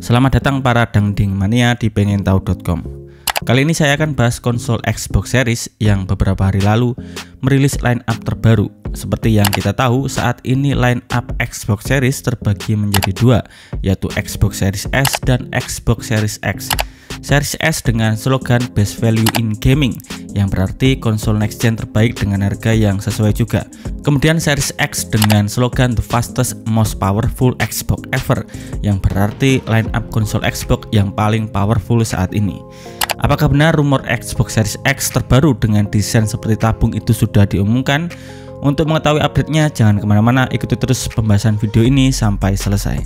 Selamat datang para dangding mania di pengentahu.com. Kali ini saya akan bahas konsol Xbox Series yang beberapa hari lalu merilis line up terbaru. Seperti yang kita tahu, saat ini line up Xbox Series terbagi menjadi dua, yaitu Xbox Series S dan Xbox Series X. Series S dengan slogan Best Value in Gaming, yang berarti konsol next gen terbaik dengan harga yang sesuai juga. Kemudian Series X dengan slogan The Fastest Most Powerful Xbox Ever, yang berarti line up konsol Xbox yang paling powerful saat ini. Apakah benar rumor Xbox Series X terbaru dengan desain seperti tabung itu sudah diumumkan? Untuk mengetahui update-nya, jangan kemana-mana, ikuti terus pembahasan video ini sampai selesai.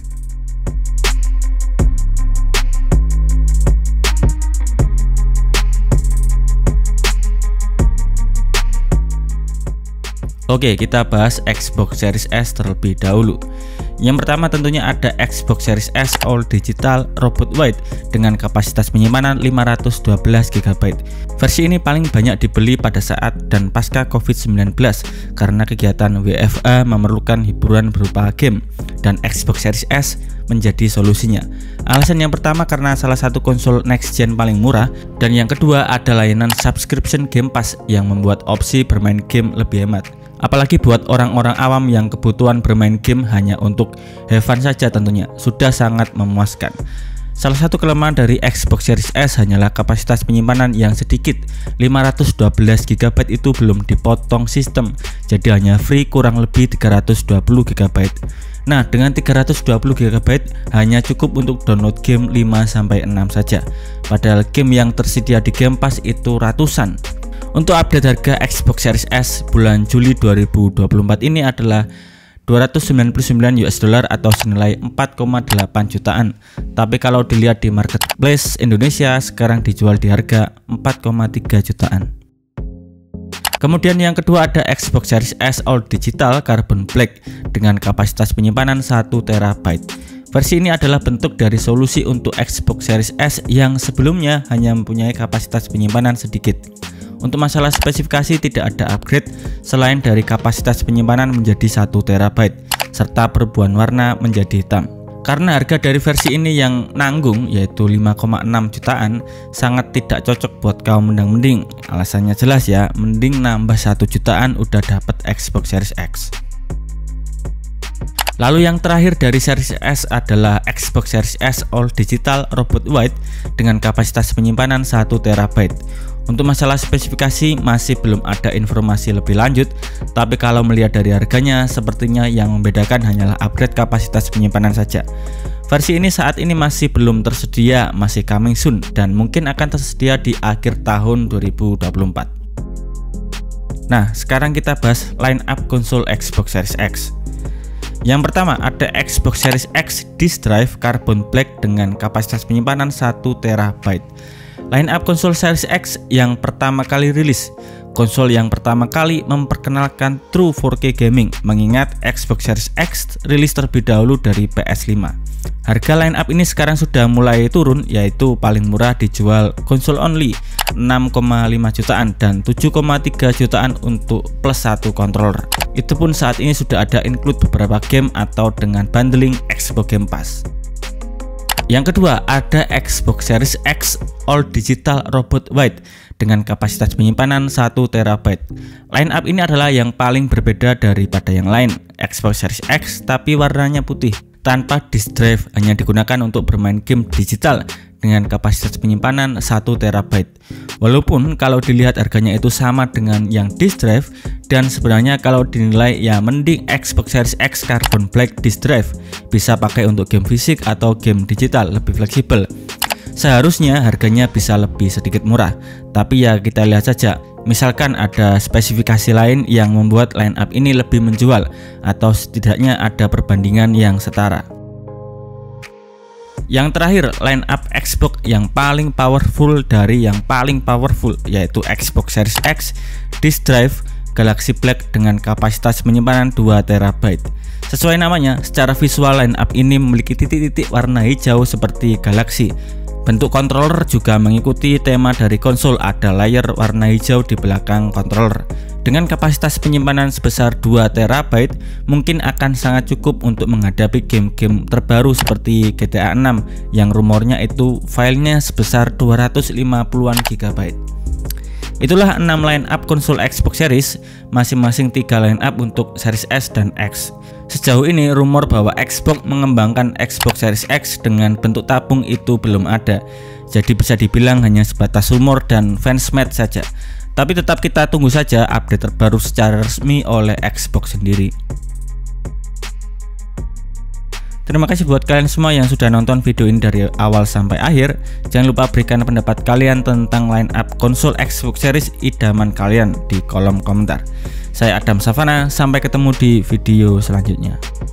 Oke, kita bahas Xbox Series S terlebih dahulu. Yang pertama tentunya ada Xbox Series S All Digital Robot Wide dengan kapasitas penyimpanan 512 GB. Versi ini paling banyak dibeli pada saat dan pasca COVID-19 karena kegiatan WFA memerlukan hiburan berupa game, dan Xbox Series S menjadi solusinya. Alasan yang pertama karena salah satu konsol next gen paling murah, dan yang kedua ada layanan subscription Game Pass yang membuat opsi bermain game lebih hemat. Apalagi buat orang-orang awam yang kebutuhan bermain game hanya untuk have fun saja, tentunya sudah sangat memuaskan. Salah satu kelemahan dari Xbox Series S hanyalah kapasitas penyimpanan yang sedikit. 512 GB itu belum dipotong sistem, jadi hanya free kurang lebih 320 GB. Nah, dengan 320 GB hanya cukup untuk download game 5-6 saja, padahal game yang tersedia di Game Pass itu ratusan. Untuk update harga Xbox Series S bulan Juli 2024 ini adalah $299 atau senilai 4,8 jutaan. Tapi kalau dilihat di marketplace Indonesia sekarang dijual di harga 4,3 jutaan. Kemudian yang kedua ada Xbox Series S All Digital Carbon Black dengan kapasitas penyimpanan 1 TB. Versi ini adalah bentuk dari solusi untuk Xbox Series S yang sebelumnya hanya mempunyai kapasitas penyimpanan sedikit. Untuk masalah spesifikasi tidak ada upgrade selain dari kapasitas penyimpanan menjadi 1 TB serta perubahan warna menjadi hitam. Karena harga dari versi ini yang nanggung yaitu 5,6 jutaan sangat tidak cocok buat kaum mendang-mending. Alasannya jelas ya, mending nambah 1 jutaan udah dapet Xbox Series X. Lalu yang terakhir dari Series S adalah Xbox Series S All Digital Robot Wide dengan kapasitas penyimpanan 1 TB. Untuk masalah spesifikasi masih belum ada informasi lebih lanjut, tapi kalau melihat dari harganya sepertinya yang membedakan hanyalah upgrade kapasitas penyimpanan saja. Versi ini saat ini masih belum tersedia, masih coming soon, dan mungkin akan tersedia di akhir tahun 2024. Nah, sekarang kita bahas line up konsol Xbox Series X. Yang pertama ada Xbox Series X Disk Drive Carbon Black dengan kapasitas penyimpanan 1 TB. Line up konsol Series X yang pertama kali rilis. Konsol yang pertama kali memperkenalkan True 4K Gaming, mengingat Xbox Series X rilis terlebih dahulu dari PS5. Harga line up ini sekarang sudah mulai turun, yaitu paling murah dijual konsol only 6,5 jutaan dan 7,3 jutaan untuk plus 1 controller. Itu pun saat ini sudah ada include beberapa game atau dengan bundling Xbox Game Pass. Yang kedua ada Xbox Series X All Digital Robot Wide dengan kapasitas penyimpanan 1 TB. Line up ini adalah yang paling berbeda daripada yang lain. Xbox Series X tapi warnanya putih, tanpa disk drive, hanya digunakan untuk bermain game digital dengan kapasitas penyimpanan 1 TB. Walaupun kalau dilihat harganya itu sama dengan yang disk drive, dan sebenarnya kalau dinilai ya mending Xbox Series X Carbon Black disk drive, bisa pakai untuk game fisik atau game digital, lebih fleksibel. Seharusnya harganya bisa lebih sedikit murah, tapi ya kita lihat saja. Misalkan ada spesifikasi lain yang membuat line up ini lebih menjual, atau setidaknya ada perbandingan yang setara. Yang terakhir, line up Xbox yang paling powerful dari yang paling powerful, yaitu Xbox Series X Disk Drive Galaxy Black dengan kapasitas penyimpanan 2 TB. Sesuai namanya, secara visual line up ini memiliki titik-titik warna hijau seperti galaksi. Bentuk controller juga mengikuti tema dari konsol, ada layar warna hijau di belakang controller. Dengan kapasitas penyimpanan sebesar 2 TB, mungkin akan sangat cukup untuk menghadapi game-game terbaru seperti GTA 6 yang rumornya itu filenya sebesar 250-an GB. Itulah 6 line up konsol Xbox Series, masing-masing 3 line up untuk Series S dan X. Sejauh ini rumor bahwa Xbox mengembangkan Xbox Series X dengan bentuk tabung itu belum ada. Jadi bisa dibilang hanya sebatas rumor dan fansmade saja. Tapi tetap kita tunggu saja update terbaru secara resmi oleh Xbox sendiri. Terima kasih buat kalian semua yang sudah nonton video ini dari awal sampai akhir. Jangan lupa berikan pendapat kalian tentang line up konsol Xbox Series idaman kalian di kolom komentar. Saya Adam Savana, sampai ketemu di video selanjutnya.